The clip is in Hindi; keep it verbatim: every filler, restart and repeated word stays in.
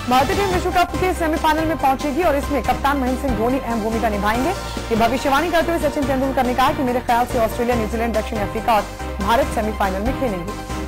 भारतीय टीम विश्व कप के सेमीफाइनल में पहुंचेगी और इसमें कप्तान महेंद्र सिंह धोनी अहम भूमिका निभाएंगे। ये भविष्यवाणी करते हुए सचिन तेंदुलकर ने कहा कि मेरे ख्याल से ऑस्ट्रेलिया, न्यूजीलैंड, दक्षिण अफ्रीका और भारत सेमीफाइनल में खेलेंगे।